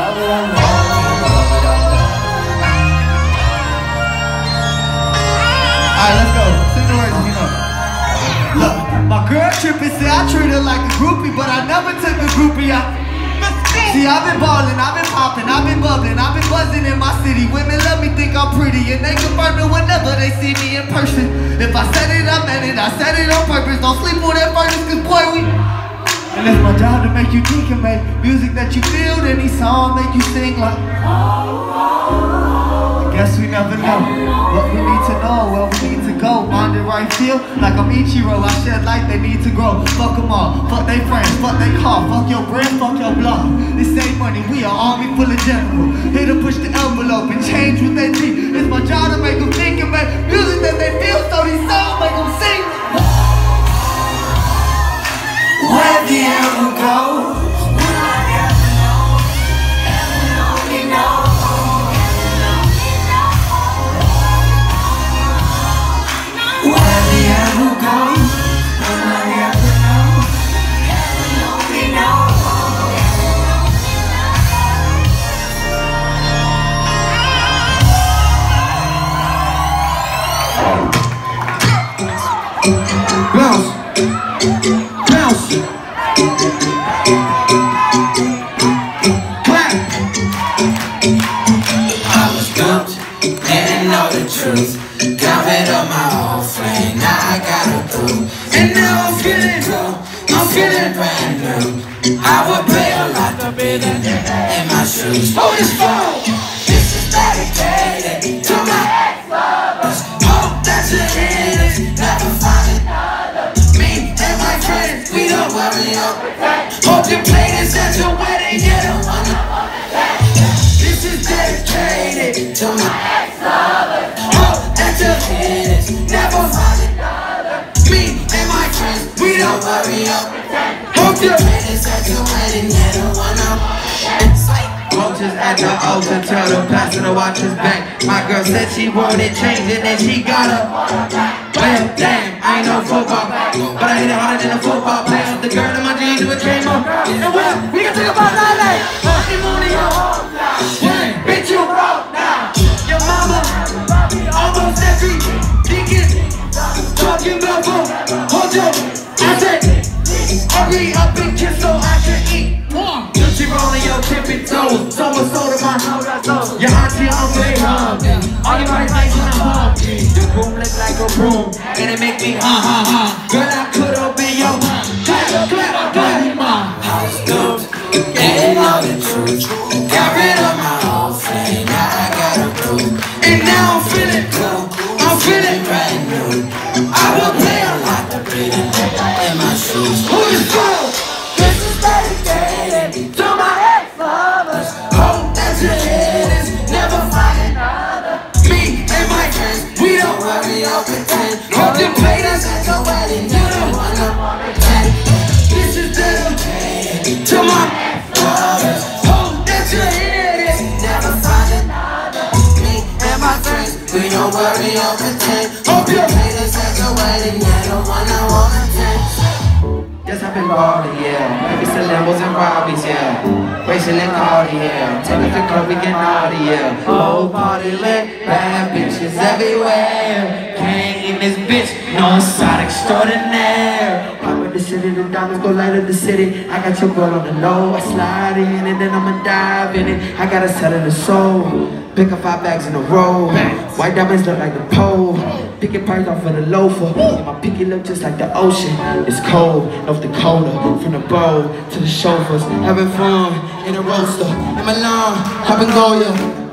Alright, let's go. Sing the words, you know. Look, my girl trippin', say I treat her like a groupie, but I never took a groupie out. See, I've been ballin', I've been poppin', I've been bubblin', I've been buzzin' in my city. Women love me, think I'm pretty, and they confirm it whenever they see me in person. If I said it, I meant it, I said it on purpose. Don't sleep on that furnace, cause boy, we... And it's my job to make you think and make music that you feel, then these songs make you sing like... I guess we never know what we need to know, where we need to go. Mind it right, feel like I'm Ichiro. I shed light, they need to grow. Fuck them all, fuck they friends, fuck they car, fuck your brand, fuck your blog. This ain't money, we are army full of general. Here to push the envelope and change what they need. It's my job to make them think and make music that they feel, so these songs make them sing. Where the air will go, bounce, bounce, clap. I was duped, didn't know the truth. Got rid of my old flame, now I got a through. And now I'm feeling cool, I'm feeling brand new. I would pay a lot to be in my shoes. Hold this phone, this is dedicated to my ex-lovers. Hope that you're in it, never find another. Me and my friends, we don't worry or pretend. Hope you play this at your wedding, you don't wanna understand. This is dedicated to my ex-lovers. Hope that you're in it, never find another. Me and my friends, we don't worry or pretend. Hope you play this at your wedding, you don't wanna understand. Roaches at the altar, tell the pastor to watch his back. My girl said she wanted change and then she got up. Well, damn, I ain't no football, but I hit it harder than a football player. The girl in my jeans do a chain more. And well, we can talk about that like honeymoon in your hometown. Bitch, you broke now. Your mama, almost every deacon, talking about boom. Hold your, I said, hurry up and kiss so I can eat. She rolling your tippy toes, so much so to my your auntie on the home. All your right lights in the home. The room look like a room, and it make me ha. Girl, I could have been your clap, clap, clap. I was duped, didn't know the truth. Got rid of my old flame, now I got a groove. And now I'm feeling cool, I'm feeling brand new. I will pay a lot to be in my shoes. Who is cool? This is dedicated to my ex-lovers. Hope that you're in it, never find another. Me and my friends, we don't worry or pretend. Hope you play this at your wedding, you don't wanna pretend. This is dedicated to my ex-lovers. Hope that you're in it, never find another. Me and my friends, we don't worry or pretend. Hope you play this at your wedding, you don't wanna pretend. Yes, I've been ballin', yeah. Maybe some Lambos and Robbies, yeah. Racing and Cardi, yeah. Take us to club, we get naughty, yeah. Whole party lit, bad bitches everywhere. King in this bitch, non-side extraordinaire. Pop up the city, the diamonds go light up the city. I got your girl on the low, I slide in and then I'ma dive in it. I gotta sell in the soul. Pick up 5 bags in a row. White diamonds look like the pole. Pick your price off for the loafer. And my pinky look just like the ocean. It's cold, North Dakota. From the bowl to the chauffeurs. Having fun in a roaster. In my lawn, hopping Goya.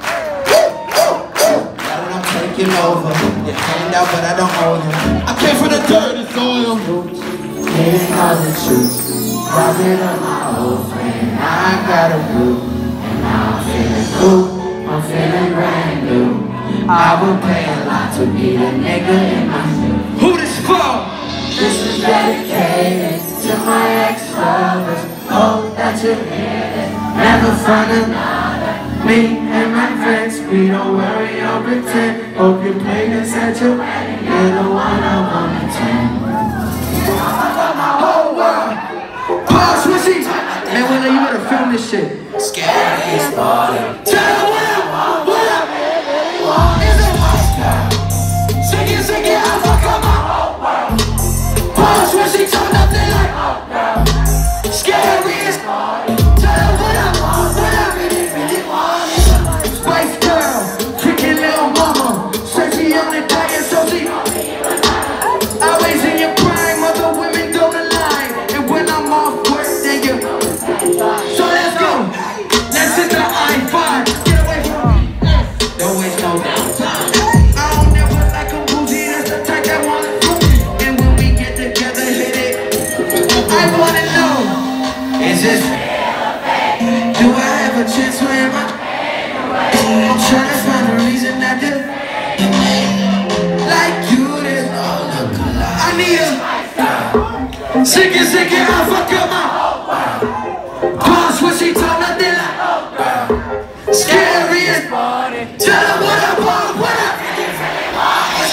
Now that I'm taking over. You hand out, but I don't owe you. I came from the dirty soil. Didn't know the truth. Got rid of my old friend. Now I got a group. And now I'm feeling cool. I'm feeling brand new. I would pay a lot to be the nigga in my shoes. Who this for? This is dedicated to my ex-lovers. Hope that you hear it, never find another. Me and my friends, we don't worry or pretend. Hope you play this at your wedding, you're the one I wanna attend. Whole world, pause, Swissy. Man, Willie, you better film this shit. Scariest part of me. Tell her what I really want is a nice girl. Sing it, I fuck up my whole world. Pause when she talk nothing like scariest part of me. Tell her what I really want is a nice spice girl. Freaking little mama. Said she on the diet, so she always in your prime. Other women don't align. And when I'm off work, then you. So let's go. Let's hit the I-5. Get away from me. Don't waste no downtime. I don't never like a bougie. That's the type that wanna do it. And when we get together, hit it. I wanna know, is this real? Do I have a chance for him? I'm trying to find a reason not to like you. There's no look alike. I need a sick it, I'll fuck up my pause when she told nothing like scariest party. Tell her what I want, what I really want.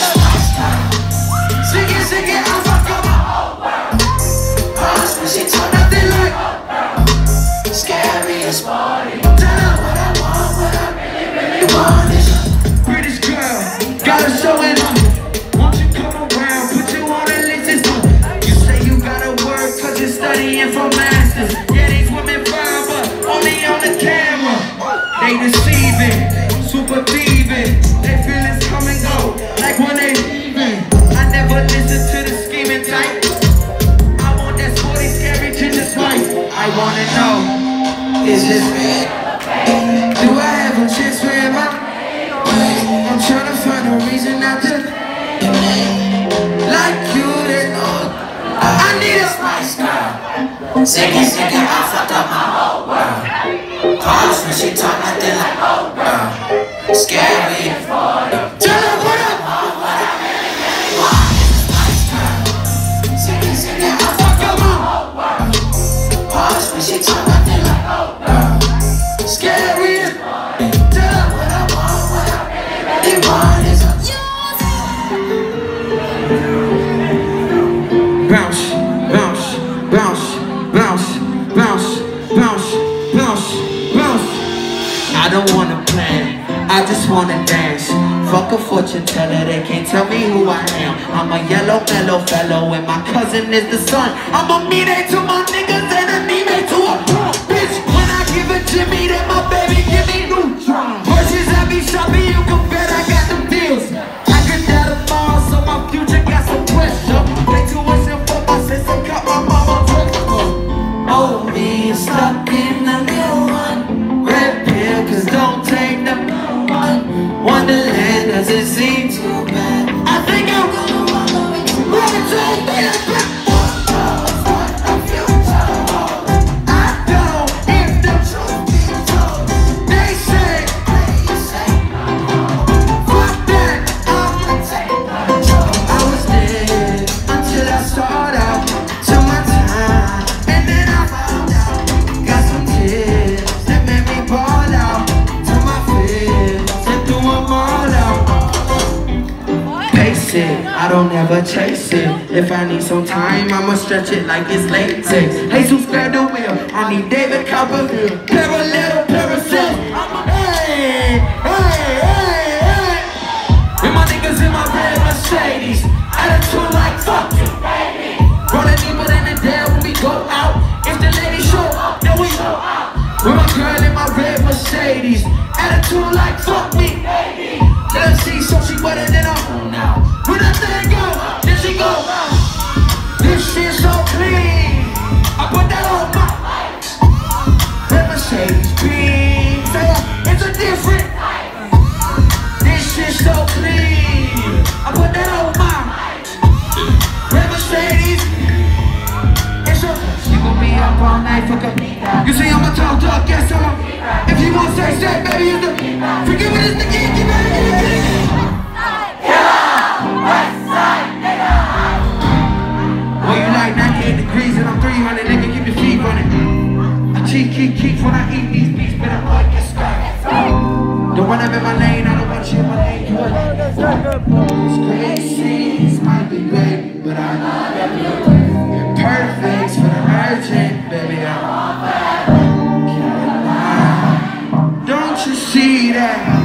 Sick it, I'll fuck up my pause when she told nothing like scariest party. Tell her what I want, what I really want is British girl, gotta show it on. Won't you come around, put you on the list. You say you gotta work cause you're studying for masters. Yeah, these women fine, but only on the camera. They deceiving, super thieving. They feelings come and go, like when they leaving. I never listen to the scheming type. I want that sporty, scary ginger spice. I wanna know, is this real? Do I have a chance for him? I'm trying to find a reason not to like you. There's no. I need a spice girl. Sick it, I fucked up my whole world. Pause when she talk nothing like scary. Tell her what I want, what I really want is a spice girl. Sick it, I fucked up my whole world. Pause when she talk nothing like scary. Tell her what I want, what I really want is a bounce, bounce, bounce, bounce, bounce, bounce, bounce, bounce. I don't wanna plan, I just wanna dance. Fuck a fortune teller, they can't tell me who I am. I'm a yellow mellow fellow and my cousin is the sun. I'm a meat to my niggas and a knee to a punk bitch. When I give a Jimmy, then my baby give me neutron. Horses I be shopping, you can bet I got them deals. I could die tomorrow, so my future got some pressure. Pay tuition for my sister, cut my mama drink. Oh, me stuck in the little one. Red pill, cause don't take the blue one. Wonderland doesn't seem too bad. I think I'm gonna run to the I don't ever chase it. If I need some time, I'ma stretch it like it's latex. Jesus spare the wheel. I need David Copperfield. Parallel, paracel. Hey, hey, hey, hey. And my niggas in my red Mercedes. Attitude like fuck you, baby. Rolling deeper than the dead when we go out. If the ladies show up, then we go out. With my girl in my red Mercedes. Attitude like fuck me, baby. Let her see so she wetter than a home now. When that thing go, then she go. This shit so clean. I put that on my red Mercedes green. Say it's a different. This shit so clean. I put that on my red Mercedes. It's a. You gon' be up all night, fuck up. You see I'm a talk, yes I'm a. If you want say, baby, it's the. Forgive me, it's the kid, get it. Well, you like 98 degrees and I'm 300, nigga, keep your feet running. I cheat when I eat these beats, but I'm like a sky. Don't run up in my lane, I don't want you in my lane, it's crazy, this might be great, but I know you're perfect for the urgent, baby, I'm all bad. that.